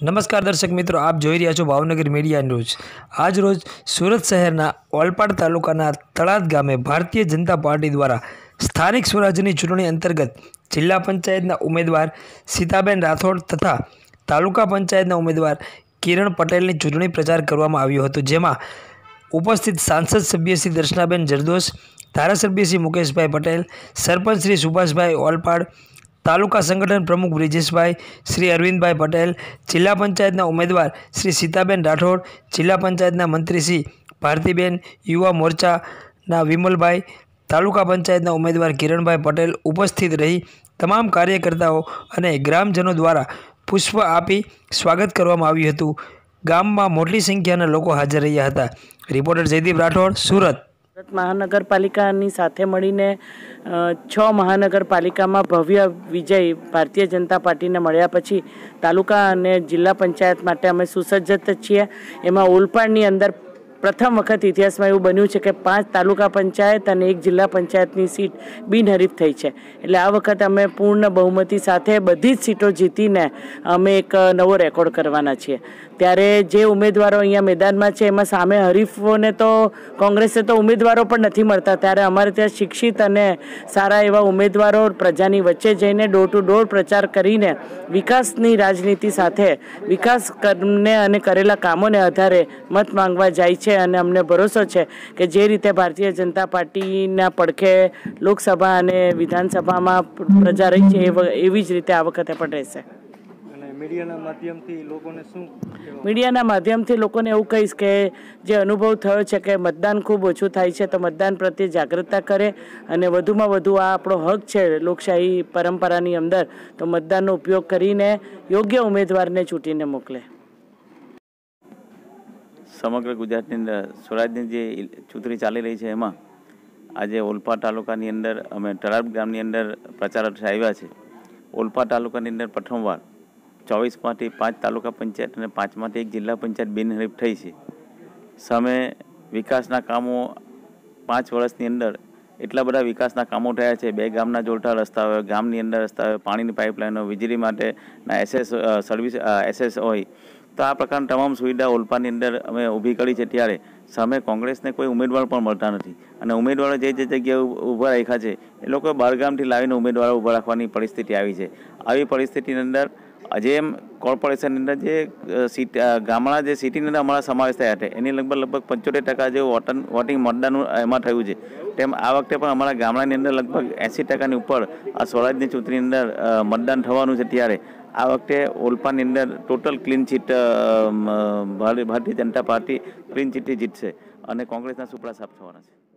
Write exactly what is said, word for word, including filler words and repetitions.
નમસ્કાર દર્શક મિત્રો, આપ જોઈ રહ્યા છો ભાવનગર મીડિયા ન્યૂઝ। આજ રોજ સુરત શહેરના ઓલપાડ તાલુકાના તળાદ ગામે ભારતીય જનતા પાર્ટી દ્વારા સ્થાનિક સ્વરાજ્યની ચૂંટણી અંતર્ગત જિલ્લા પંચાયતના ઉમેદવાર સીતાબેન રાઠોડ તથા તાલુકા પંચાયતના ઉમેદવાર કિરણ પટેલની ચૂંટણી પ્રચાર કરવામાં આવ્યો હતો, જેમાં ઉપસ્થિત સાંસદ સભ્ય શ્રી દર્શનાબેન જરદોશ, ધારાસભ્ય શ્રી મુકેશભાઈ પટેલ, સરપંચ શ્રી સુભાષભાઈ ઓલપાડ, तालुका संगठन प्रमुख ब्रिजेशभाई, श्री अरविंदभाई पटेल, जिला पंचायतना उम्मीदवार श्री सीताबेन राठौड़, जिला पंचायतना मंत्री श्री भारतीबेन, युवा मोर्चाना विमलभाई, तालुका पंचायतना उम्मीदवार किरणभाई पटेल उपस्थित रही तमाम कार्यकर्ताओं अने ग्रामजनों द्वारा पुष्प आपी स्वागत करवामां आव्युं हतुं। गाममां मोटी संख्याना लोको हाजर रह्या हता। रिपोर्टर जयदीप राठौड़, सूरत। महानगरपालिकानी साथे मळीने छ महानगरपालिकामां भव्य विजय भारतीय जनता पार्टीने मळ्या पछी तालुका अने जिल्ला पंचायत माटे अमे सुसज्ज छीए। एमां ओलपाडनी अंदर प्रथम वखत इतिहास में एवं बन्यु है कि पांच तालुका पंचायत और एक जिला पंचायत की सीट बिनहरीफ थई है। एटले आ वखत अमे पूर्ण बहुमती साथे बधी ज सीटों जीतीने अमे एक नवो रेकॉर्ड करवाना छीए। त्यारे जे उम्मीदवारों अहींया मैदान में छे एमां सामे हरीफोने तो कांग्रेसे तो उम्मीदवारों पण नथी मळता, त्यारे अमारे त्यां शिक्षित अने सारा एवा उम्मीदवारों प्रजानी वच्चे जईने डोर टू डोर प्रचार करीने विकासनी राजनीति साथे विकास करने अने करेला कामोने आधारे मत मांगवा जाय छे। અને અમને ભરોસો છે કે જે રીતે ભારતીય જનતા પાર્ટીના પડખે લોકસભા અને વિધાનસભામાં પ્રજા રહી છે એવી જ રીતે આ વખતે પણ રહેશે। મીડિયાના માધ્યમથી લોકોને શું મીડિયાના માધ્યમથી લોકોને એવું કહીશ કે જે અનુભવ થયો છે કે મતદાન ખૂબ ઓછું થાય છે, તો મતદાન પ્રત્યે જાગૃતતા કરે અને વધુમાં વધુ આ આપણો હક છે લોકશાહી પરંપરાની અંદર, તો મતદાનનો ઉપયોગ કરીને યોગ્ય ઉમેદવારને ચૂંટીને મોકલે। समग्र गुजरात अंदर स्वराजनी जे चूंटणी चाली रही है एमां आज ओलपाड तालुकानी अंदर अमे तळाद गामनी अंदर प्रचार आव्या छे। ओलपाड तालुकानी अंदर प्रथमवार चौवीस मांथी पांच तालुका पंचायत और पांच मांथी एक जिला पंचायत बिनहरीफ थई छे। सामे विकासना कामों पांच वर्षनी अंदर एटला बधा विकासना कामों थया छे। बे गामना जोड़ता रस्ता होय, गामनी अंदर रस्ता होय, पाणीनी पाइपलाइनो, वीजળી माटेना एसएस सर्विस एसएस होय, तो आ प्रकार तमाम सुविधा ओलपाडनी अंदर अमे ऊभी करी है। त्यारे सामे कांग्रेसने कोई उम्मीदवार पण मळता नथी अने उम्मीदवारो जे जे जग्याए ऊभा राख्या छे ए लोको बहारगामथी लावीने उम्मीदवारो ऊभा राखवानी परिस्थिति आवी छे। आवी परिस्थितिनी अंदर जे कोर्पोरेशन अंदर जे सीट गामड़ा जे सीटी अंदर अमारा समावेश थया छे एनी लगभग लगभग पंचोतेर टका जो वोटिंग वोटिंग मतदान एमां थयुं छे, तेम आ वखते पण अमारा गामडानी अंदर लगभग एसी टकानी उपर आ स्वराजनी चूंटणी अंदर मतदान थवानुं छे। त्यारे आ वखते ओलपाडनी अंदर total clean chit Bharatiya Janata party clean chit जीतशे अने कांग्रेसना सुपड़ा साफ थवाना छे।